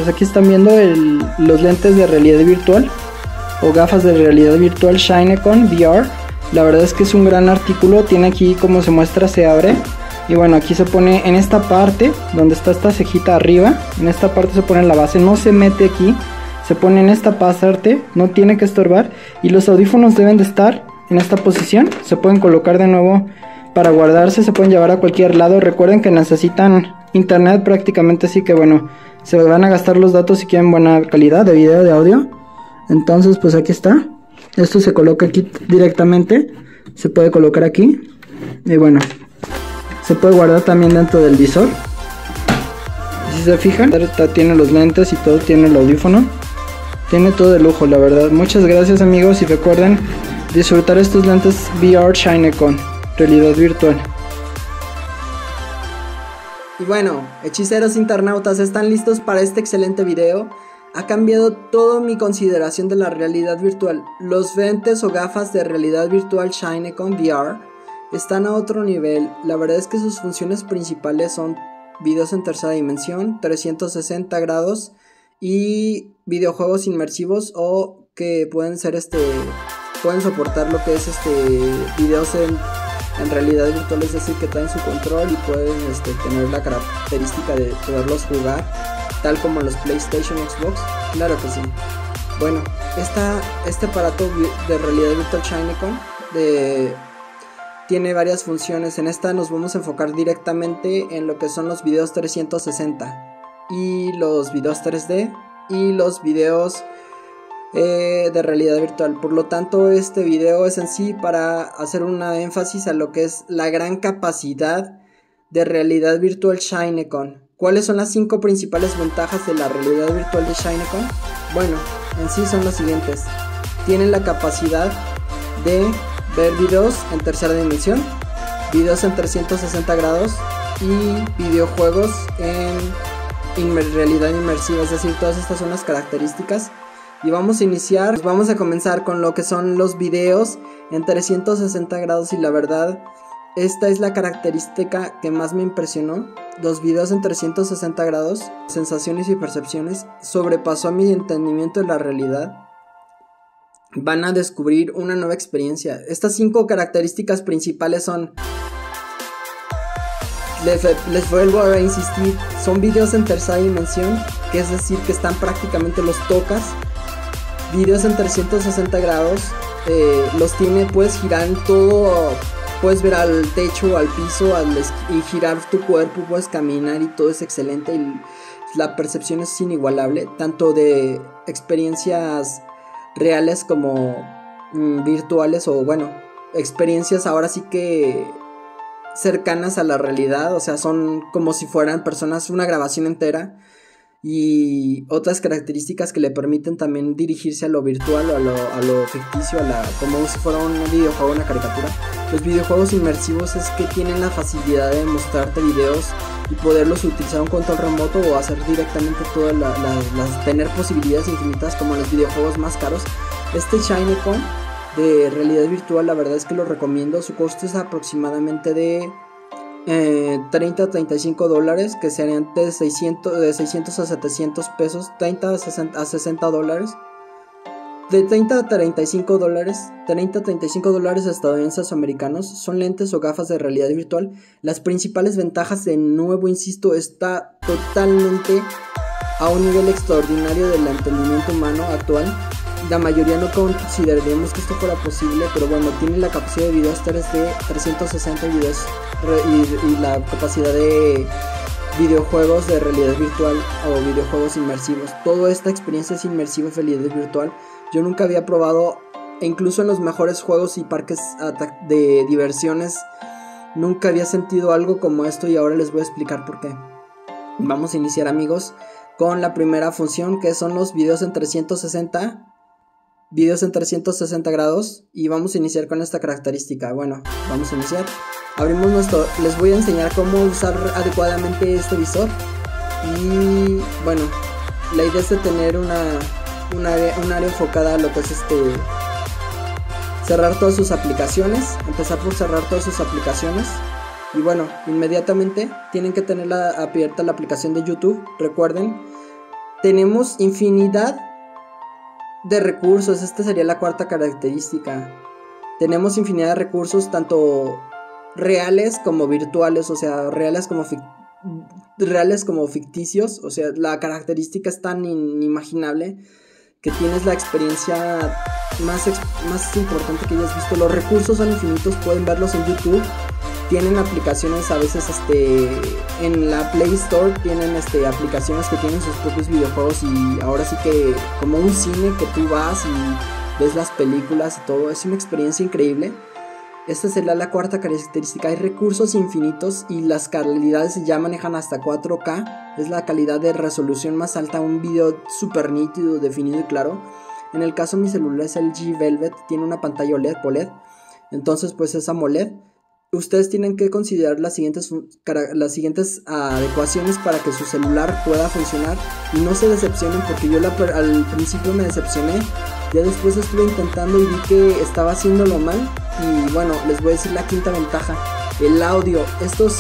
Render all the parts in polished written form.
pues aquí están viendo los lentes de realidad virtual o gafas de realidad virtual Shinecon VR. La verdad es que es un gran artículo. Tiene aquí, como se muestra, se abre. Y bueno, aquí se pone en esta parte donde está esta cejita arriba. En esta parte se pone la base, no se mete aquí, se pone en esta parte, no tiene que estorbar. Y los audífonos deben de estar en esta posición. Se pueden colocar de nuevo para guardarse, se pueden llevar a cualquier lado. Recuerden que necesitan internet prácticamente, así que bueno, se van a gastar los datos si quieren buena calidad de video, de audio. Entonces pues aquí está. Esto se coloca aquí directamente, se puede colocar aquí. Y bueno, se puede guardar también dentro del visor. Si se fijan, tiene los lentes y todo, tiene el audífono. Tiene todo de lujo, la verdad. Muchas gracias, amigos, y recuerden disfrutar estos lentes VR Shinecon, realidad virtual. Y bueno, hechiceros internautas, ¿están listos para este excelente video? Ha cambiado toda mi consideración de la realidad virtual. Los lentes o gafas de realidad virtual Shinecon VR están a otro nivel. La verdad es que sus funciones principales son videos en tercera dimensión, 360 grados y videojuegos inmersivos, o que pueden ser pueden soportar lo que es videos en realidad virtual, es decir, que traen su control y pueden tener la característica de poderlos jugar tal como los PlayStation, Xbox. Claro que sí. Bueno, este aparato de realidad virtual Shinecon tiene varias funciones. En esta nos vamos a enfocar directamente en lo que son los videos 360 y los videos 3D y los videos de realidad virtual. Por lo tanto, este video es en sí para hacer una énfasis a lo que es la gran capacidad de realidad virtual Shinecon. ¿Cuáles son las 5 principales ventajas de la realidad virtual de Shinecon? Bueno, en sí son las siguientes. Tienen la capacidad de ver videos en tercera dimensión, videos en 360 grados y videojuegos en realidad inmersiva. Es decir, todas estas son las características. Y vamos a comenzar con lo que son los videos en 360 grados. Y la verdad, esta es la característica que más me impresionó. Los videos en 360 grados, sensaciones y percepciones, sobrepasó mi entendimiento de la realidad. Van a descubrir una nueva experiencia. Estas 5 características principales son, les vuelvo a insistir, son videos en tercera dimensión, que es decir, que están prácticamente los tocas. Videos en 360 grados, los tiene, puedes girar en todo, puedes ver al techo, al piso, y girar tu cuerpo, puedes caminar y todo es excelente. Y la percepción es inigualable, tanto de experiencias reales como virtuales, o bueno, experiencias ahora sí que cercanas a la realidad. O sea, son como si fueran personas, una grabación entera. Y otras características que le permiten también dirigirse a lo virtual o a lo ficticio, como si fuera un videojuego, una caricatura. Los videojuegos inmersivos es que tienen la facilidad de mostrarte videos y poderlos utilizar un control remoto o hacer directamente tener posibilidades infinitas, como los videojuegos más caros. Este Shinecon de realidad virtual, la verdad es que lo recomiendo. Su costo es aproximadamente de 30 a 35 dólares, que serían de 600 a 700 pesos, 30 a 60 dólares. De 30 a 35 dólares, 30 a 35 dólares estadounidenses o americanos. Son lentes o gafas de realidad virtual. Las principales ventajas, de nuevo insisto, está totalmente a un nivel extraordinario del entendimiento humano actual. La mayoría no consideraríamos que esto fuera posible, pero bueno, tiene la capacidad de videos 3D, 360 videos y la capacidad de videojuegos de realidad virtual o videojuegos inmersivos. Toda esta experiencia es inmersiva en realidad virtual. Yo nunca había probado, e incluso en los mejores juegos y parques de diversiones, nunca había sentido algo como esto, y ahora les voy a explicar por qué. Vamos a iniciar, amigos, con la primera función, que son los videos en 360 grados, y vamos a iniciar con esta característica. Bueno, vamos a iniciar. Abrimos les voy a enseñar cómo usar adecuadamente este visor. Y bueno, la idea es de tener un área enfocada a lo que es cerrar todas sus aplicaciones. Empezar por cerrar todas sus aplicaciones. Y bueno, inmediatamente tienen que tener abierta la aplicación de YouTube. Recuerden, tenemos infinidad de recursos. Esta sería la cuarta característica. Tenemos infinidad de recursos, tanto reales como virtuales, o sea, reales como ficticios. O sea, la característica es tan inimaginable que tienes la experiencia más importante que hayas visto. Los recursos son infinitos, pueden verlos en YouTube. Tienen aplicaciones a veces en la Play Store, tienen aplicaciones que tienen sus propios videojuegos, y ahora sí que como un cine que tú vas y ves las películas y todo. Es una experiencia increíble. Esta sería la cuarta característica. Hay recursos infinitos y las calidades ya manejan hasta 4K. Es la calidad de resolución más alta, un video súper nítido, definido y claro. En el caso de mi celular es el G Velvet, tiene una pantalla OLED. Entonces pues es AMOLED. Ustedes tienen que considerar las siguientes adecuaciones para que su celular pueda funcionar y no se decepcionen, porque yo al principio me decepcioné. Ya después estuve intentando y vi que estaba haciéndolo mal. Y bueno, les voy a decir la quinta ventaja: el audio. Estos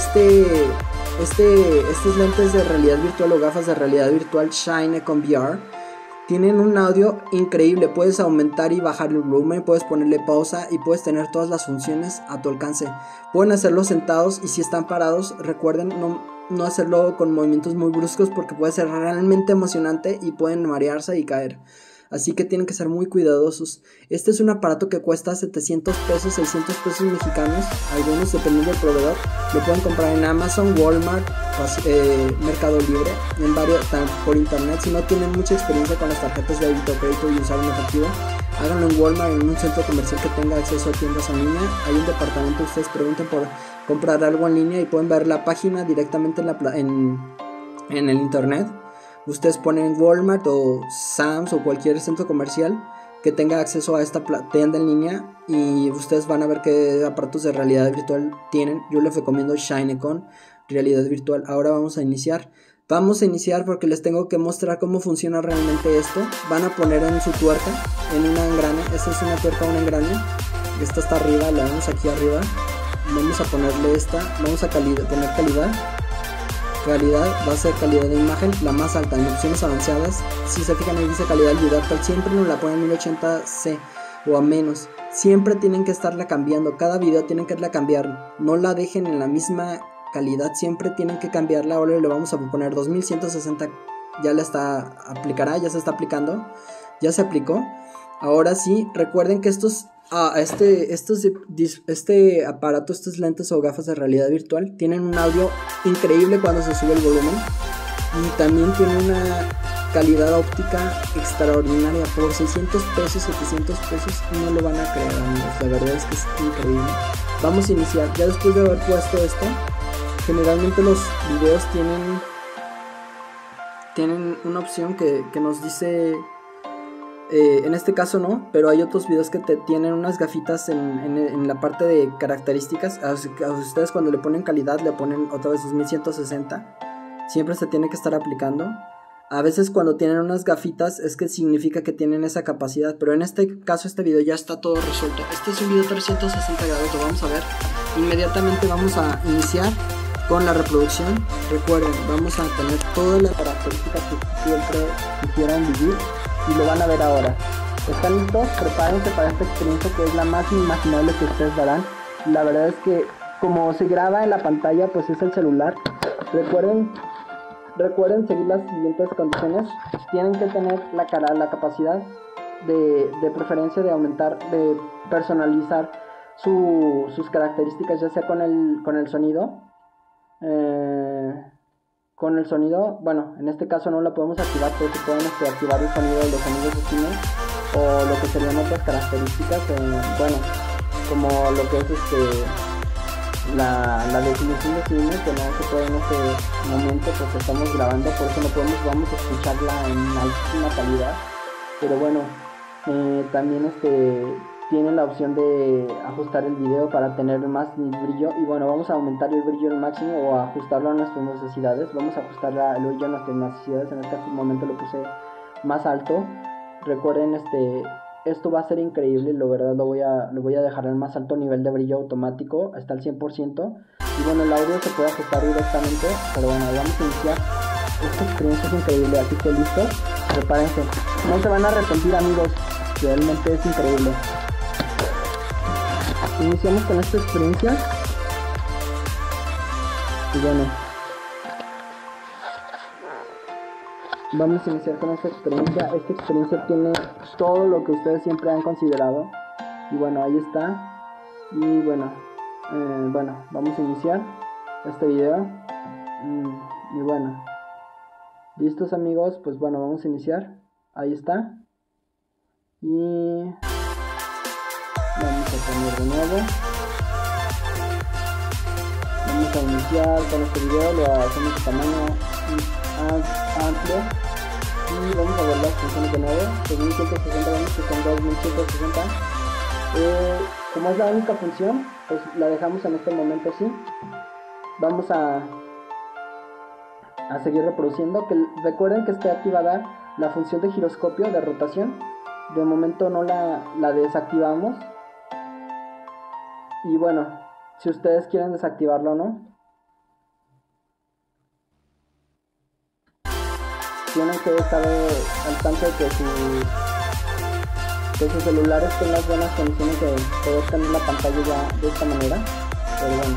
lentes de realidad virtual o gafas de realidad virtual ShineCon VR tienen un audio increíble. Puedes aumentar y bajar el volumen, puedes ponerle pausa y puedes tener todas las funciones a tu alcance. Pueden hacerlo sentados, y si están parados, recuerden no hacerlo con movimientos muy bruscos, porque puede ser realmente emocionante y pueden marearse y caer. Así que tienen que ser muy cuidadosos. Este es un aparato que cuesta 700 pesos, 600 pesos mexicanos. Algunos, dependiendo del proveedor, lo pueden comprar en Amazon, Walmart, Mercado Libre, por internet. Si no tienen mucha experiencia con las tarjetas de débito o crédito y usar un efectivo, háganlo en Walmart, en un centro comercial que tenga acceso a tiendas en línea. Hay un departamento, ustedes pregunten por comprar algo en línea y pueden ver la página directamente en el internet. Ustedes ponen Walmart o Sam's o cualquier centro comercial que tenga acceso a esta tienda en línea, y ustedes van a ver qué aparatos de realidad virtual tienen. Yo les recomiendo ShineCon realidad virtual. Ahora vamos a iniciar porque les tengo que mostrar cómo funciona realmente esto. Van a poner en su tuerca, en una engrane. Esta es una tuerca, un engrane. Esta está arriba, la vemos aquí arriba. Vamos a ponerle esta, vamos a poner calidad, va a ser calidad de imagen la más alta. En opciones avanzadas, si se fijan ahí dice calidad del video actual, siempre nos la ponen 1080c o a menos. Siempre tienen que estarla cambiando, cada video tienen que irla cambiar, no la dejen en la misma calidad, siempre tienen que cambiarla. Ahora le vamos a poner 2160, ya se está aplicando, ya se aplicó. Ahora sí, recuerden que este aparato, estos lentes o gafas de realidad virtual tienen un audio increíble cuando se sube el volumen, y también tiene una calidad óptica extraordinaria. Por 600 pesos, 700 pesos, no lo van a creer, amigos, la verdad es que es increíble. Vamos a iniciar. Ya después de haber puesto esto, generalmente los videos tienen una opción que nos dice... en este caso no, pero hay otros videos que te tienen unas gafitas en la parte de características. A ustedes cuando le ponen calidad le ponen otra vez 2160. Siempre se tiene que estar aplicando. A veces cuando tienen unas gafitas es que significa que tienen esa capacidad, pero en este caso este video ya está todo resuelto. Este es un video 360 grados, lo vamos a ver. Inmediatamente vamos a iniciar con la reproducción. Recuerden, vamos a tener todas las características que siempre quisieran vivir, y lo van a ver ahora. ¿Están listos? Prepárense para esta experiencia que es la más inimaginable que ustedes darán. La verdad es que como se graba en la pantalla, pues es el celular. Recuerden seguir las siguientes condiciones. Tienen que tener la capacidad de preferencia de aumentar, de personalizar sus características, ya sea con el sonido. Con el sonido, bueno, en este caso no la podemos activar, pero se pueden activar el sonido de los sonidos de cine, o lo que serían otras características, bueno, como lo que es la definición de cine, que no se puede en este momento porque estamos grabando, por eso vamos a escucharla en altísima calidad. Pero bueno, también tiene la opción de ajustar el video para tener más brillo, y bueno, vamos a aumentar el brillo al máximo o ajustarlo a nuestras necesidades. Vamos a ajustar el brillo a nuestras necesidades. En este momento lo puse más alto. Recuerden, esto va a ser increíble, la verdad lo voy a dejar al más alto nivel de brillo automático, hasta el 100%. Y bueno, el audio se puede ajustar directamente, pero bueno, vamos a iniciar. esta experiencia es increíble, así que listos, prepárense. No se van a arrepentir, amigos, realmente es increíble. Iniciamos con esta experiencia. Y bueno, vamos a iniciar con esta experiencia. Esta experiencia tiene todo lo que ustedes siempre han considerado. Y bueno, ahí está. Y bueno, vamos a iniciar este video. Y bueno, listos, amigos, pues bueno, vamos a iniciar. Ahí está. Y vamos a poner de nuevo. Vamos a iniciar con este video, lo hacemos de tamaño amplio. Y vamos a ver las funciones de nuevo. 2160, vamos que son 2160. Como es la única función, pues la dejamos en este momento así. Vamos a seguir reproduciendo. Recuerden que está activada la función de giroscopio, de rotación. De momento no la desactivamos. Y bueno, si ustedes quieren desactivarlo o no, tienen que estar al tanto de que su celular esté en las buenas condiciones de poder tener la pantalla ya de esta manera. Pero bueno,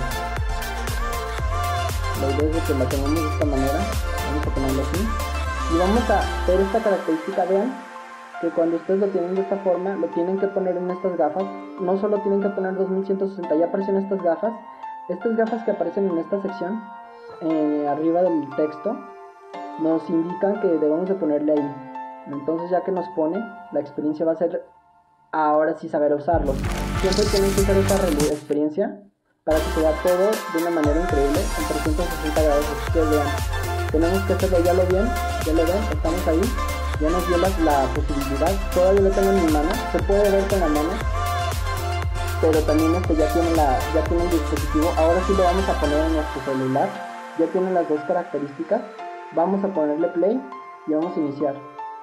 la idea es de que la tengamos de esta manera. Vamos a ponerlo así y vamos a ver esta característica. Vean que cuando ustedes lo tienen de esta forma, lo tienen que poner en estas gafas. No solo tienen que poner 2160, ya aparecen estas gafas que aparecen en esta sección arriba del texto, nos indican que debemos de ponerle ahí. Entonces, ya que nos pone, la experiencia va a ser ahora sí saber usarlo. Siempre tienen que usar esta experiencia para que se vea todo de una manera increíble en 360 grados. Así que vean, tenemos que hacerlo. Ya lo ven, estamos ahí. Ya nos dio la posibilidad. Todavía lo tengo en mi mano, se puede ver con la mano, pero también ya tiene el dispositivo. Ahora sí lo vamos a poner en nuestro celular. Ya tiene las dos características. Vamos a ponerle play y vamos a iniciar.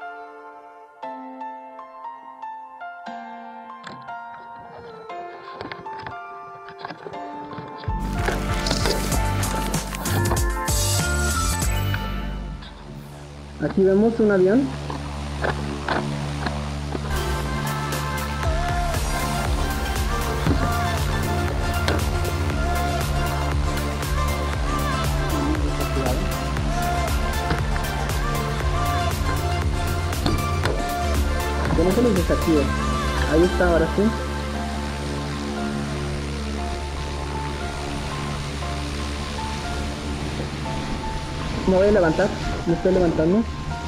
Aquí vemos un avión. Que no se los desactive. Ahí está, ahora sí. Me voy a levantar. Me estoy levantando.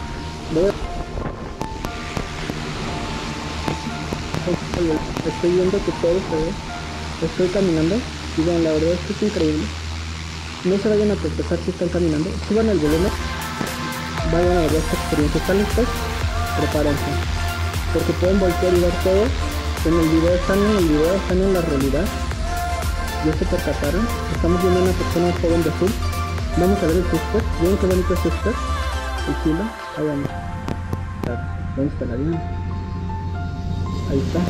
Estoy viendo que todo se ve. Estoy caminando. Y bueno, la verdad es que es increíble. No se vayan a tropezar si están caminando. Suban el volumen. Vayan a ver esta experiencia. ¿Están listos? Prepárense. Porque pueden voltear y ver todo. En el video, están en la realidad. Ya se percataron. Estamos viendo a una persona joven de azul. Vamos a ver el suster. ¿Ven qué bonito es suster? El cielo. Ahí vamos. ¿Dónde está el avión? Ahí está.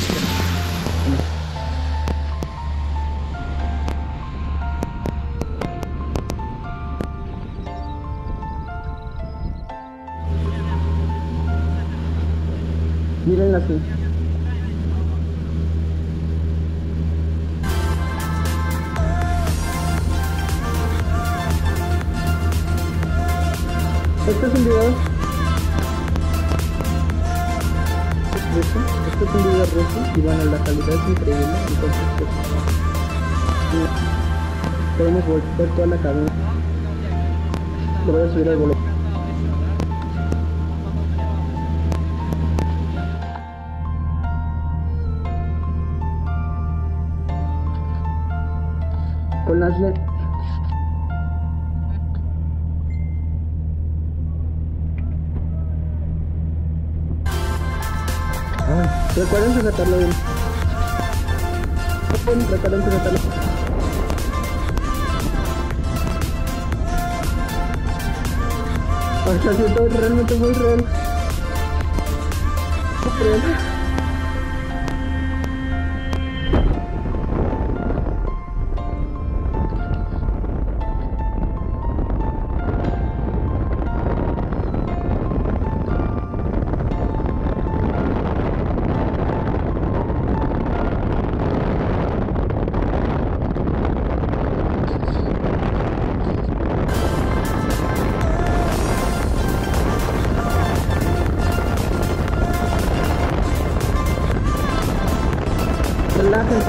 Mírenla así. Este es un video ruso, y bueno, la calidad es increíble, entonces pues, podemos volver toda la cabina. Lo voy a subir al volumen. Con las LED. Recuerden sujetarlo bien. Recuerden sujetarlo. Hasta siento realmente muy real. relájense.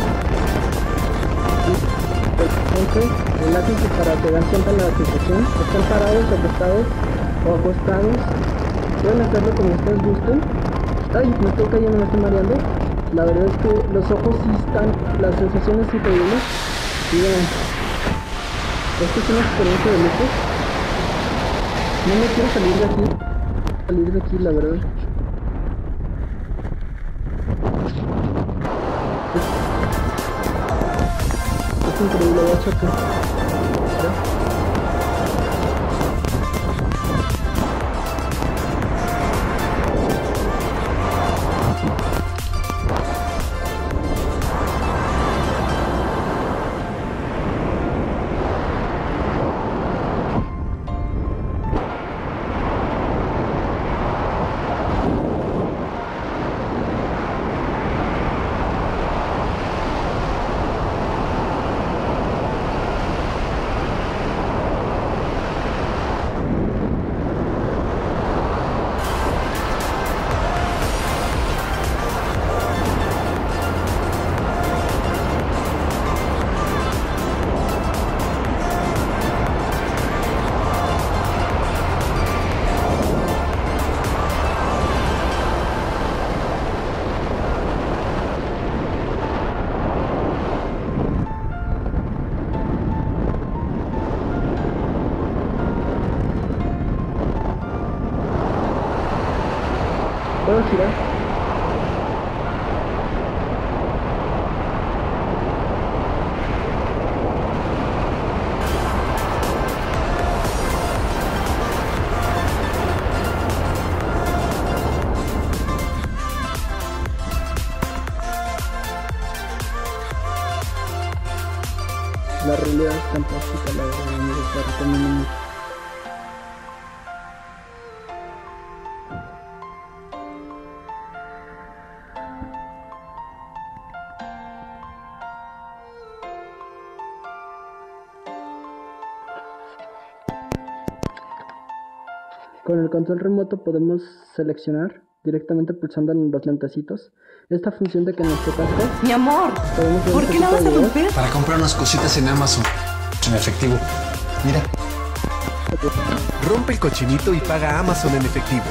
Entonces, relájense para que dan cuenta de la sensación. Están parados, acostados o acostados. Pueden hacerlo como ustedes gusten. Ay, me estoy cayendo, me estoy mareando. La verdad es que los ojos sí están, las sensaciones sí increíbles. Y vean, esto es una experiencia de lujo. No me quiero salir de aquí, la verdad. Es increíble, de hecho que... ¿Puedo girar? La realidad es fantástica, la verdad, me gusta, recomiendo mucho. Con el control remoto podemos seleccionar directamente pulsando en los lentecitos esta función de que nuestro casco... Mi amor, ¿por qué la vas a romper? Para comprar unas cositas en Amazon en efectivo. Mira. Rompe el cochinito y paga Amazon en efectivo.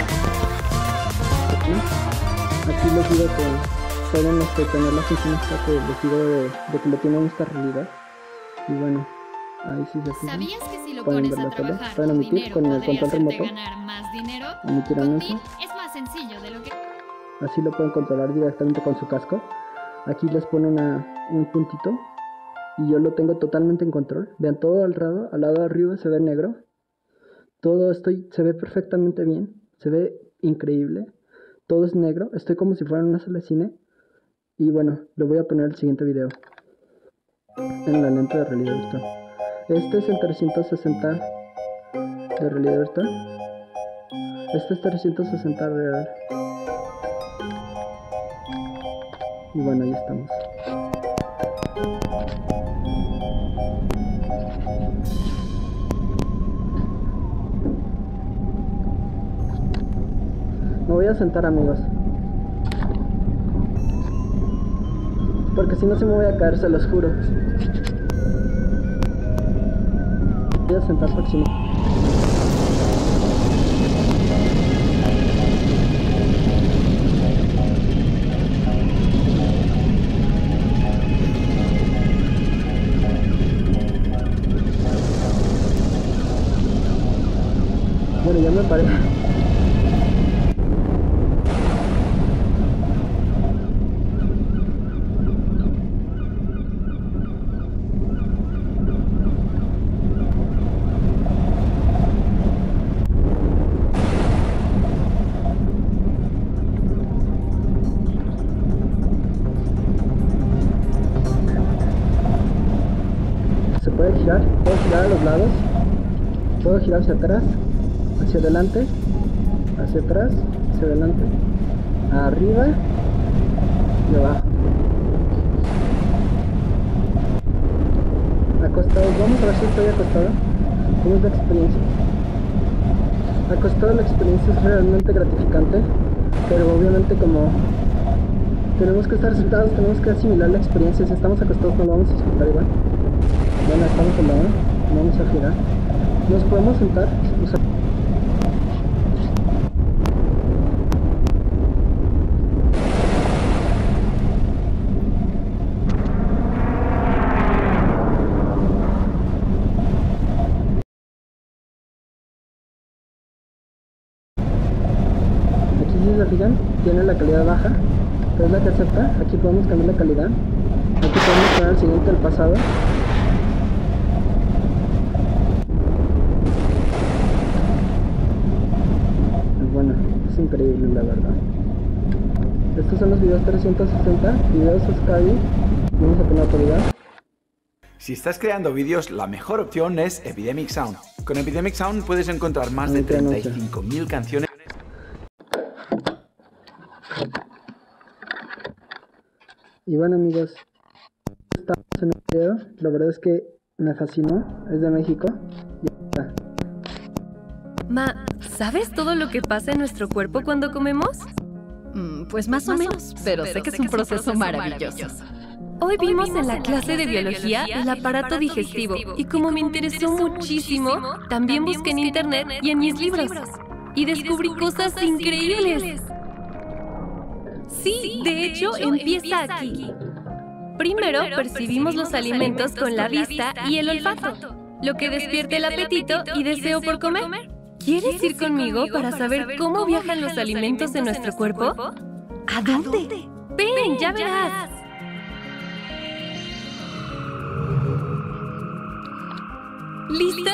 Aquí les digo que pueden tener la función esta que les digo de que lo tienen esta realidad. Y bueno, ahí sí se fijan. ¿Sabías que si lo Pueden pones ver a la tele, trabajar pueden con omitir dinero con el podría control hacerte remoto. ganar más dinero? Omitir Con anuncio. Tip es más sencillo de lo que... Así lo pueden controlar directamente con su casco. Aquí les pone un puntito y yo lo tengo totalmente en control. Vean, todo al lado de arriba se ve negro. Todo se ve perfectamente bien, se ve increíble. Todo es negro, estoy como si fuera en una sala de cine. Y bueno, le voy a poner el siguiente video en la lente de realidad virtual. Este es el 360 de realidad virtual. Este es 360 real. Y bueno, ahí estamos. Me voy a sentar, amigos, porque si no se me voy a caer, se los juro. Voy a sentar porque si no... Bueno, ya me paré. Se puede girar a los lados, puedo girar hacia atrás, hacia adelante, hacia atrás, hacia adelante, arriba y abajo. Acostado, vamos a ver si estoy acostado. ¿Cómo es la experiencia? Acostado la experiencia es realmente gratificante, pero obviamente como Tenemos que estar sentados, tenemos que asimilar la experiencia. Si estamos acostados no lo vamos a disfrutar igual. Bueno, estamos al lado, vamos a girar. Nos podemos sentar, o sea, si se fijan, tiene la calidad baja, pero es la que acepta. Aquí podemos cambiar la calidad. Aquí podemos poner el siguiente al pasado. Y bueno, es increíble la verdad. Estos son los videos 360, videos Sky. Vamos a poner la calidad. Si estás creando vídeos, la mejor opción es Epidemic Sound. Con Epidemic Sound puedes encontrar más de 35.000 canciones. Y bueno amigos, estamos en el video, la verdad es que me fascinó, es de México, y ya está. ¿Sabes todo lo que pasa en nuestro cuerpo cuando comemos? Pues más o menos, pero sé que es un proceso maravilloso. Hoy vimos en la clase de biología el aparato digestivo y como me interesó muchísimo, también busqué en internet y en mis libros y descubrí cosas increíbles. Sí, de hecho, empieza aquí. Primero, percibimos los alimentos con la vista y el olfato, lo que despierta el apetito y deseo por comer. ¿Quieres ir conmigo para saber cómo viajan los alimentos en nuestro cuerpo? ¿A dónde? ¡Ven, ya verás! ¿Lista?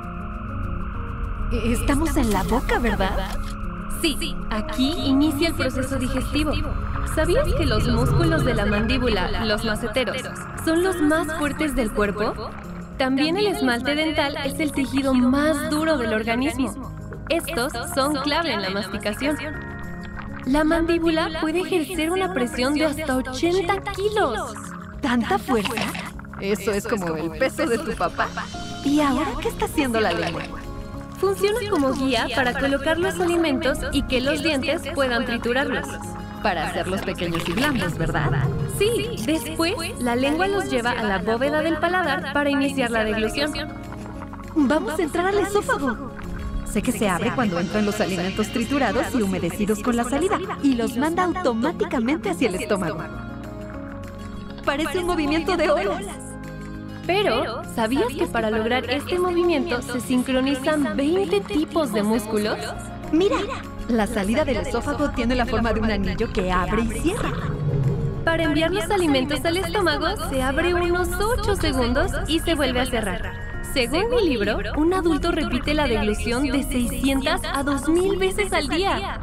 Estamos en la boca, ¿verdad? Sí, aquí inicia el proceso digestivo. ¿Sabías que los músculos de la mandíbula, los maceteros, son los más fuertes del cuerpo? También el esmalte dental es el tejido más duro del organismo. Estos son clave en la masticación. La mandíbula puede ejercer una presión de hasta 80 kilos. ¿Tanta fuerza? Eso es como el peso de tu papá. ¿Y ahora qué está haciendo la lengua? Funciona como guía para colocar los alimentos y que los dientes puedan triturarlos. Para hacerlos pequeños y blandos, ¿verdad? Sí, después la lengua los lleva a la bóveda del paladar para iniciar la deglución. Vamos a entrar al esófago. Sé que se abre cuando entran los alimentos triturados y humedecidos con la saliva y los manda automáticamente hacia el estómago. Parece un movimiento de olas. Pero, ¿sabías que para lograr este movimiento se sincronizan 20 tipos de músculos? ¡Mira! La salida del esófago tiene la forma de un anillo que abre y cierra. Para enviar los alimentos al estómago, se abre unos 8 segundos y se vuelve a cerrar. Según mi libro, un adulto repite la deglución de 600 a 2000 veces al día.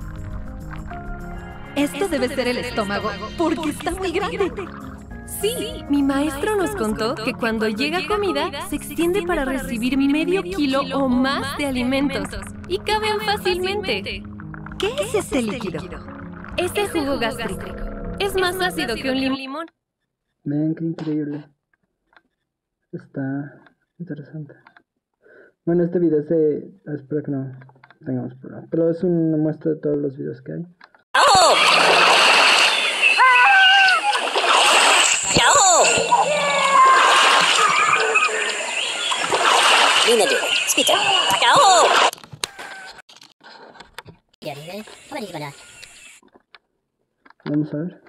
Esto debe ser el estómago, porque está muy grande. Sí, mi maestro nos contó que cuando llega comida, se extiende para recibir medio kilo o más de alimentos y caben fácilmente. ¿Qué es este líquido? Es el jugo gástrico. Es más ácido que un limón. Vean qué increíble. Está interesante. Bueno, este video es de... Espero que no tengamos problema, pero es una muestra de todos los videos que hay. Vamos a ver.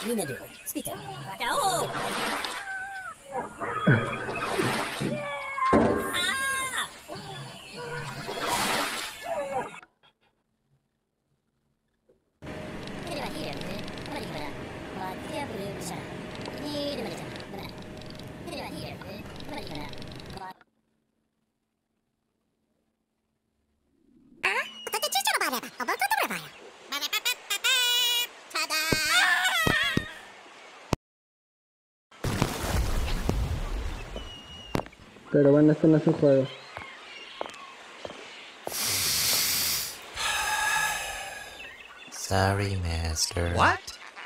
Pero bueno, esto no es un juego. Sorry, master. What?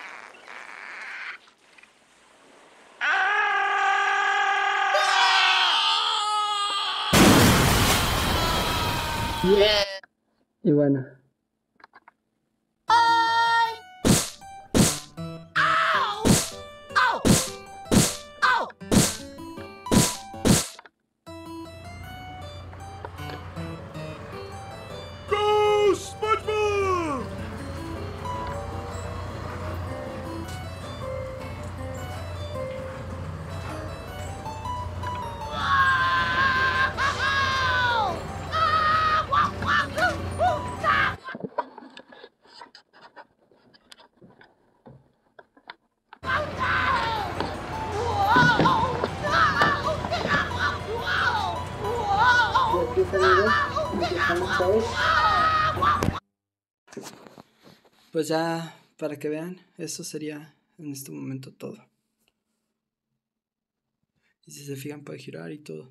Y bueno. Pues ya, para que vean, eso sería en este momento todo. Y si se fijan puede girar y todo.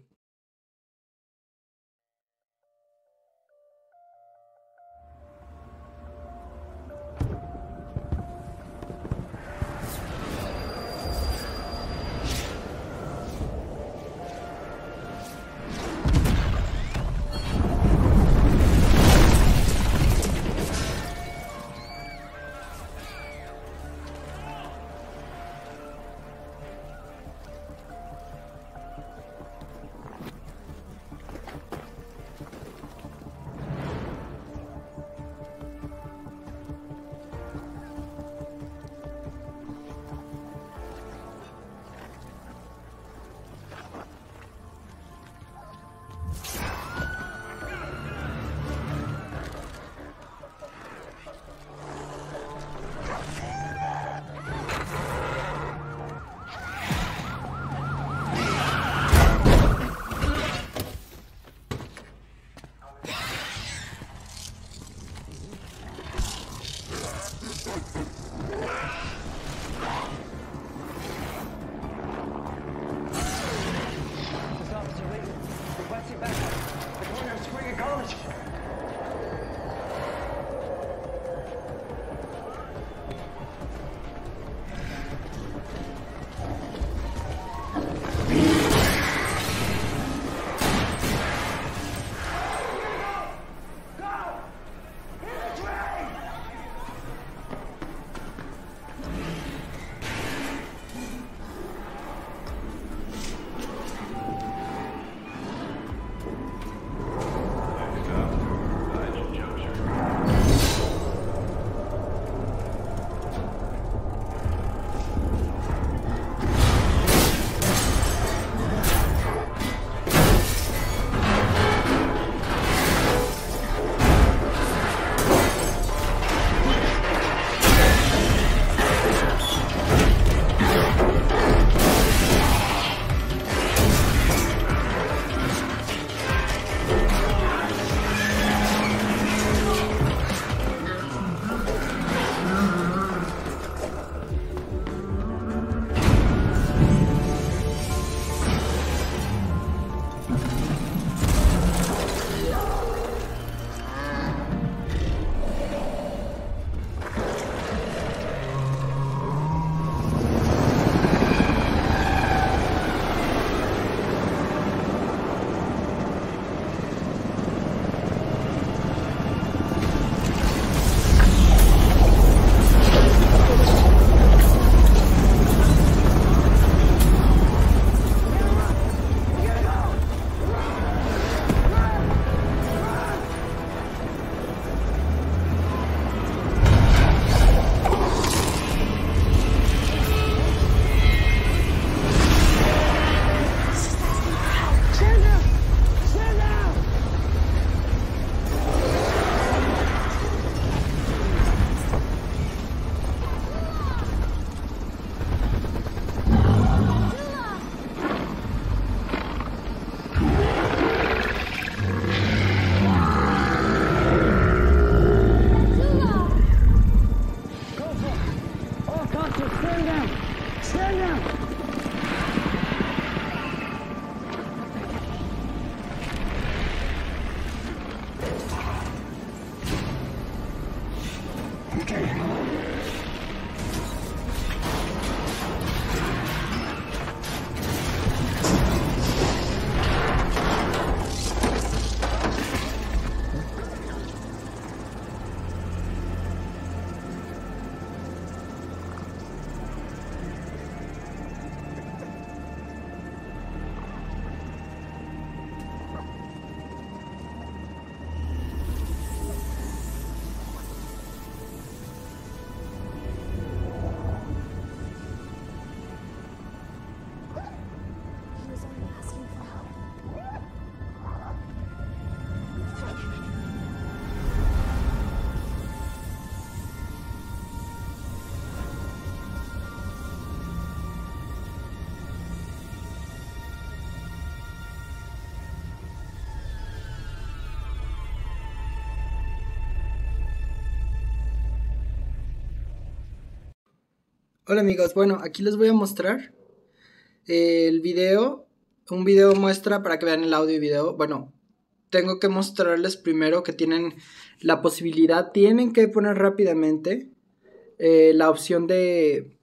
Hola amigos, bueno, aquí les voy a mostrar el video. Un video muestra para que vean el audio y video. Bueno, tengo que mostrarles primero que tienen la posibilidad, tienen que poner rápidamente la opción de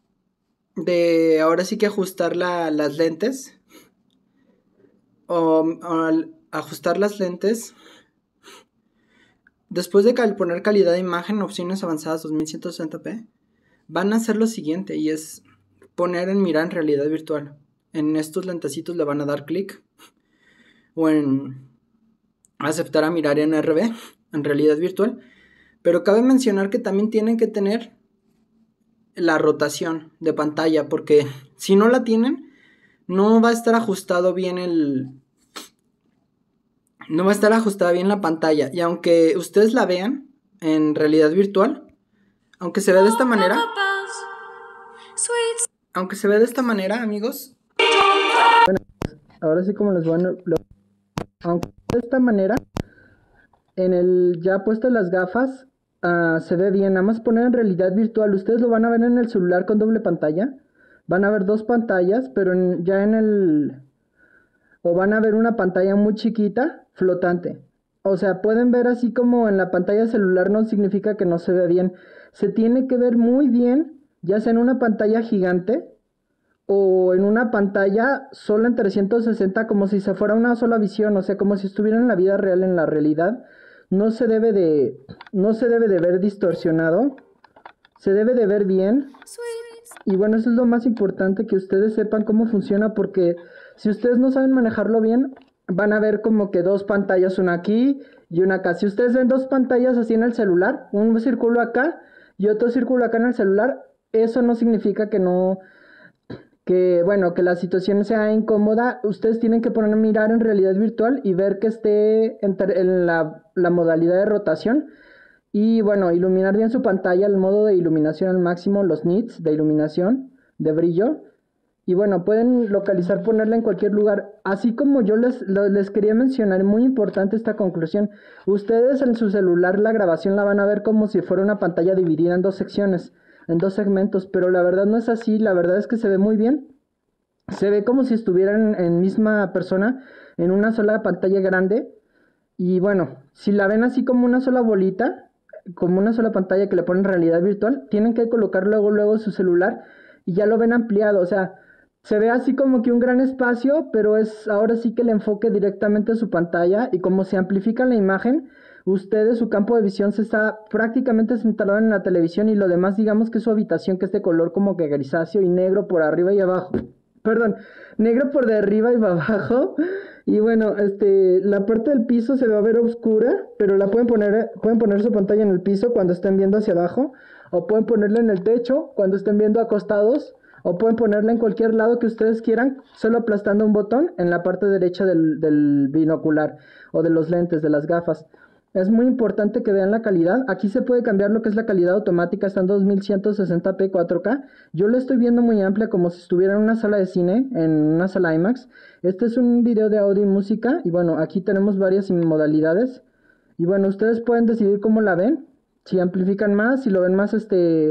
ahora sí que ajustar las lentes o ajustar las lentes. Después de poner calidad de imagen, opciones avanzadas 2160p, van a hacer lo siguiente, y es poner en mirar en realidad virtual. En estos lentecitos le van a dar clic, o en aceptar a mirar en RB, en realidad virtual. Pero cabe mencionar que también tienen que tener la rotación de pantalla, porque si no la tienen, no va a estar ajustado bien no va a estar ajustada bien la pantalla. Y aunque ustedes la vean en realidad virtual, aunque se ve de esta manera, amigos, bueno, ahora sí como les voy a... Aunque de esta manera, en el ya puestas las gafas, se ve bien. Nada más poner en realidad virtual, ustedes lo van a ver en el celular con doble pantalla. Van a ver dos pantallas, pero o van a ver una pantalla muy chiquita, flotante. O sea, pueden ver así como en la pantalla celular, no significa que no se ve bien. Se tiene que ver muy bien, ya sea en una pantalla gigante o en una pantalla solo en 360, como si se fuera una sola visión, o sea, como si estuviera en la vida real, en la realidad. No se debe de ver distorsionado, se debe de ver bien. Y bueno, eso es lo más importante, que ustedes sepan cómo funciona, porque si ustedes no saben manejarlo bien, van a ver como que dos pantallas, una aquí y una acá. Si ustedes ven dos pantallas así en el celular, un círculo acá y otro círculo acá en el celular, eso no significa que la situación sea incómoda. Ustedes tienen que poner a mirar en realidad virtual y ver que esté en la modalidad de rotación. Y bueno, iluminar bien su pantalla, el modo de iluminación al máximo, los nits de iluminación, de brillo. Y bueno, pueden localizar, ponerla en cualquier lugar. Así como yo les quería mencionar, muy importante esta conclusión. Ustedes en su celular la grabación la van a ver como si fuera una pantalla dividida en dos secciones, en dos segmentos. Pero la verdad no es así, la verdad es que se ve muy bien. Se ve como si estuvieran en misma persona, en una sola pantalla grande. Y bueno, si la ven así como una sola bolita, como una sola pantalla que le ponen realidad virtual, tienen que colocar luego su celular y ya lo ven ampliado. O sea, se ve así como que un gran espacio, pero es ahora sí que el enfoque directamente a su pantalla, y como se amplifica la imagen, ustedes, su campo de visión se está prácticamente centrado en la televisión, y lo demás, digamos que su habitación, que es de color como que grisáceo y negro por arriba y abajo. Perdón, negro por de arriba y abajo. Y bueno, la parte del piso se va a ver oscura, pero pueden poner su pantalla en el piso cuando estén viendo hacia abajo, o pueden ponerla en el techo cuando estén viendo acostados, o pueden ponerla en cualquier lado que ustedes quieran, solo aplastando un botón en la parte derecha del binocular o de los lentes, de las gafas. Es muy importante que vean la calidad. Aquí se puede cambiar lo que es la calidad automática, está en 2160p 4K. Yo lo estoy viendo muy amplia, como si estuviera en una sala de cine, en una sala IMAX. Este es un video de audio y música, y bueno, aquí tenemos varias modalidades. Y bueno, ustedes pueden decidir cómo la ven, si amplifican más, si lo ven más,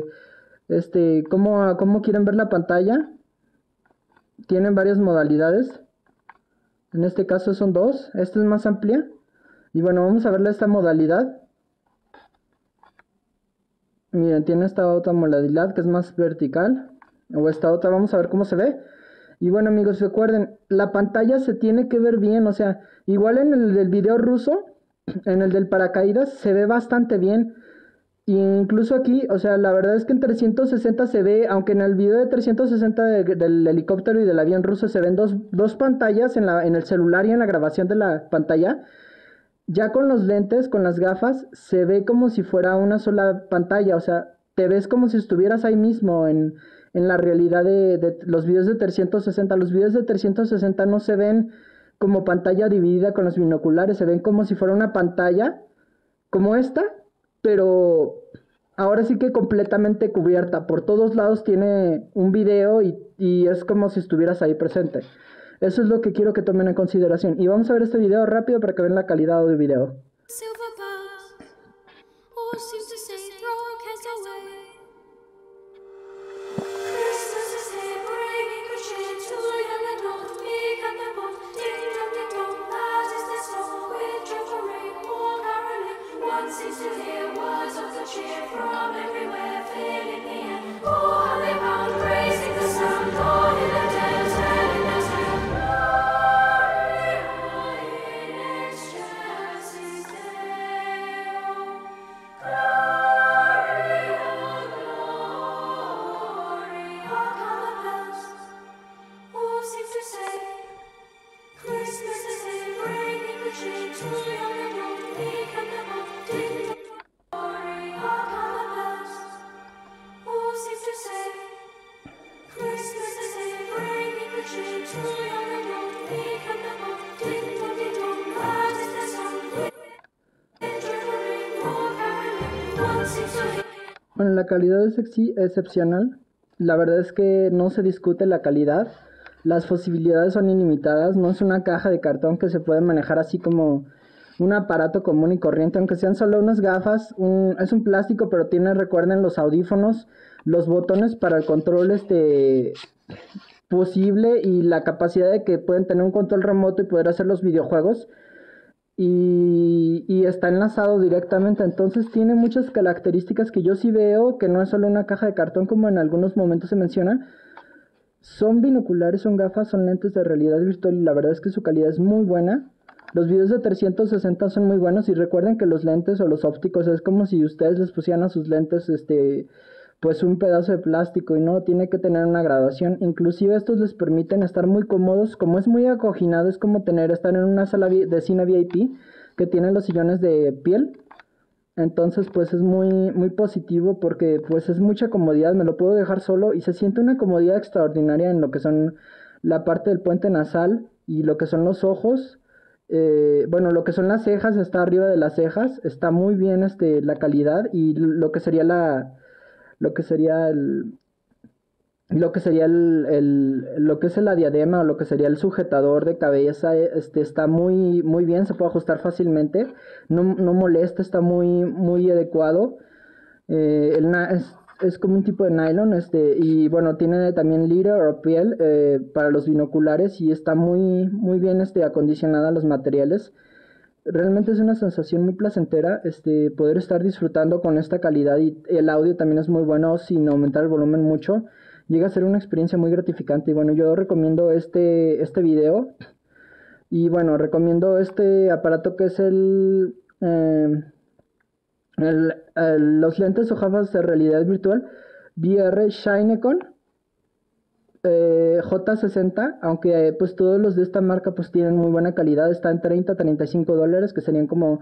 cómo quieren ver la pantalla. Tienen varias modalidades. En este caso son dos, esta es más amplia. Y bueno, vamos a verle esta modalidad. Miren, tiene esta otra modalidad que es más vertical. O esta otra, vamos a ver cómo se ve. Y bueno, amigos, recuerden, la pantalla se tiene que ver bien. O sea, igual en el del video ruso, en el del paracaídas, se ve bastante bien. Incluso aquí, o sea, la verdad es que en 360 se ve, aunque en el video de 360 del helicóptero y del avión ruso se ven dos pantallas en el celular y en la grabación de la pantalla. Ya con los lentes, con las gafas, se ve como si fuera una sola pantalla. O sea, te ves como si estuvieras ahí mismo en la realidad de los videos de 360. Los videos de 360 no se ven como pantalla dividida con los binoculares, se ven como si fuera una pantalla como esta, pero ahora sí que completamente cubierta. Por todos lados tiene un video y es como si estuvieras ahí presente. Eso es lo que quiero que tomen en consideración. Y vamos a ver este video rápido para que vean la calidad de video. Bueno, la calidad es excepcional. La verdad es que no se discute la calidad. Las posibilidades son ilimitadas. No es una caja de cartón que se puede manejar así como un aparato común y corriente, aunque sean solo unas gafas. Es un plástico, pero tiene, recuerden, los audífonos, los botones para el control posible y la capacidad de que pueden tener un control remoto y poder hacer los videojuegos. Y está enlazado directamente, entonces tiene muchas características que yo sí veo, que no es solo una caja de cartón como en algunos momentos se menciona. Son binoculares, son gafas, son lentes de realidad virtual y la verdad es que su calidad es muy buena. Los videos de 360 son muy buenos y recuerden que los lentes o los ópticos es como si ustedes les pusieran a sus lentes pues un pedazo de plástico y no tiene que tener una graduación. Inclusive estos les permiten estar muy cómodos, como es muy acoginado, es como estar en una sala de cine VIP que tiene los sillones de piel. Entonces pues es muy, muy positivo porque pues es mucha comodidad, me lo puedo dejar solo y se siente una comodidad extraordinaria en lo que son la parte del puente nasal y lo que son los ojos. Bueno, lo que son las cejas, está arriba de las cejas, está muy bien la calidad y lo que sería lo que es la diadema o lo que sería el sujetador de cabeza, está muy, muy bien, se puede ajustar fácilmente, no molesta, está muy, muy adecuado. Es como un tipo de nylon, y bueno, tiene también leather o piel para los binoculares y está muy, muy bien acondicionada los materiales. Realmente es una sensación muy placentera poder estar disfrutando con esta calidad y el audio también es muy bueno sin aumentar el volumen mucho. Llega a ser una experiencia muy gratificante y bueno, yo recomiendo este video y bueno, recomiendo este aparato que es los lentes o gafas de realidad virtual VR Shinecon J60, aunque pues todos los de esta marca pues tienen muy buena calidad, está en $30-35, que serían como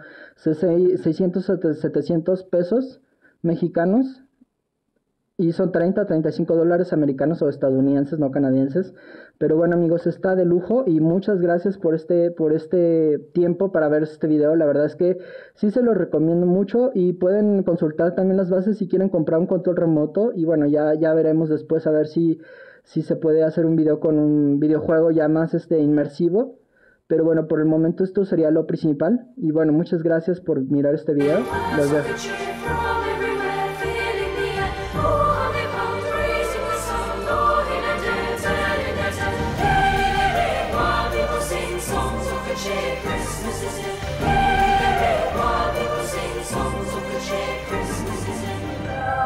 600-700 pesos mexicanos, y son $30-35 americanos o estadounidenses, no canadienses. Pero bueno, amigos, está de lujo y muchas gracias por este tiempo para ver este video. La verdad es que sí se lo recomiendo mucho y pueden consultar también las bases si quieren comprar un control remoto. Y bueno, ya veremos después a ver si se puede hacer un video con un videojuego ya más inmersivo. Pero bueno, por el momento esto sería lo principal. Y bueno, muchas gracias por mirar este video. Los dejo. Christmas is